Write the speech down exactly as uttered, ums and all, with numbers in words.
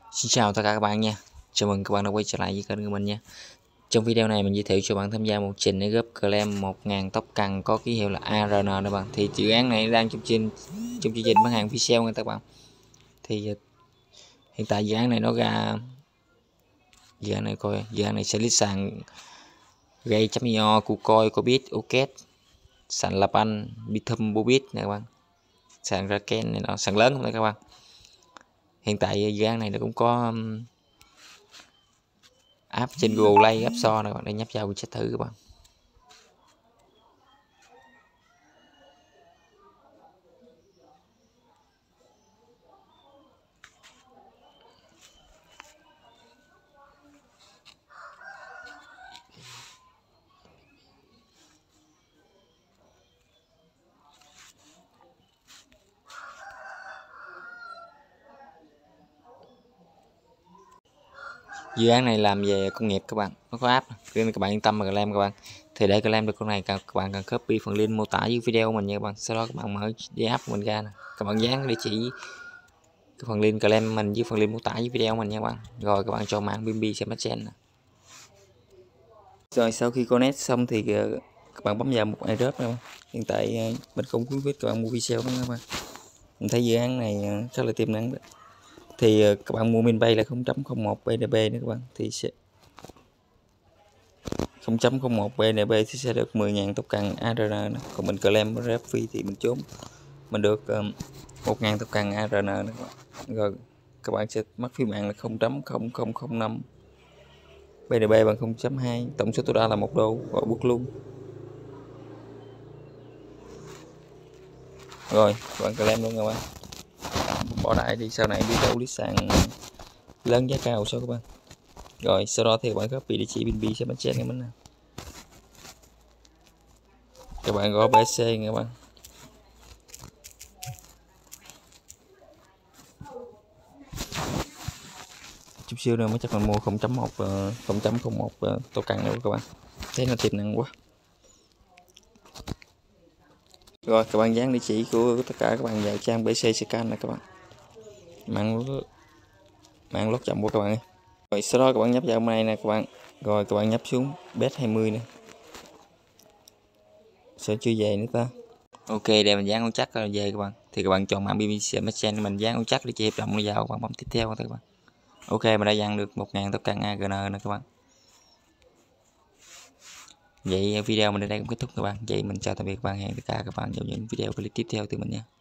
Xin chào tất cả các bạn nha. Chào mừng các bạn đã quay trở lại với kênh của mình nha. Trong video này mình giới thiệu cho bạn tham gia một trình để góp claim một nghìn tóc cần có ký hiệu là a rờ en đó bạn. Thì dự án này đang trong trình trong chương trình bán hàng phi sale nha các bạn. Thì hiện tại dự án này nó ra dự án này coi dự án này sẽ list sàn gây chấm io Kucoin Cobit Oket sàn Lapan Bithum Bobit nè các bạn. Sàn Raken này nó sàn lớn không đấy các bạn. Hiện tại dự án này nó cũng có app trên Google Play App Store này bạn, để nhấp vào mình sẽ thử các bạn. Dự án này làm về công nghiệp các bạn, nó có app nên các bạn yên tâm mà claim các bạn. Thì để claim được con này các bạn cần copy phần link mô tả dưới video của mình nha các bạn. Sau đó các bạn mở cái app của mình ra nè, các bạn dán địa chỉ cái phần link claim mình với phần link mô tả dưới video của mình nha các bạn. Rồi các bạn chọn mạng bê en bê Smartchain nè. Rồi sau khi connect xong thì các bạn bấm vào một airdrop nha. Hiện tại mình không khuyến khích các bạn mua video đó các bạn. Mình thấy dự án này rất là tiềm năng đó. Thì các bạn mua MinPay là không chấm không một bê en bê nữa các bạn, thì sẽ không chấm không một bê en bê thì sẽ được mười nghìn token a rờ en. Còn mình claim rep fee thì mình trốn mình được một nghìn token a rờ en nữa các bạn. Rồi các bạn sẽ mất phí mạng là không chấm không không không năm bê en bê bằng không chấm hai, tổng số tối đa là một đô, gọi bút luôn. Rồi các bạn claim luôn các bạn, bỏ đại đi, sau này biết đâu list sàn lớn giá cao sao các bạn. Rồi sau đó thì các bạn copy địa chỉ bê en bê sẽ bắt chết cái mình nào. Các bạn gõ bê xê nha các bạn. Chút xíu nữa mới chắc mình mua không chấm một không chấm không một token nữa các bạn. Thấy nó tiềm năng quá. Rồi các bạn dán địa chỉ của tất cả các bạn vào trang bê xê scan này các bạn. Mạng mạng lót chậm của các bạn ơi. Rồi sau đó các bạn nhấp vào này nè các bạn. Rồi các bạn nhấp xuống bet hai mươi nè. Sẽ chưa về nữa ta. Ok, để mình dán con chắc rồi về các bạn. Thì các bạn chọn mạng bê en bê Smartchain mình dán con chắc để chỉ hiệp động nó vào, các bạn bấm tiếp theo các bạn. Ok, mình đã dán được một nghìn token a rờ en nè các bạn. Vậy video mình đến đây cũng kết thúc các bạn. Vậy mình chào tạm biệt các bạn, hẹn tất cả các bạn vào những video clip tiếp theo từ mình nha.